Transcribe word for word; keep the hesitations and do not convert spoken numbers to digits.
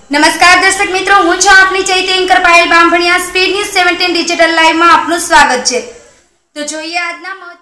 નમસ્કાર દર્શક મિત્રો, હું છું આપની ચૈત્ય anchor Payal Bambhaniya. Speed news seventeen digital live માં આપનું સ્વાગત છે. તો જોઈએ આજના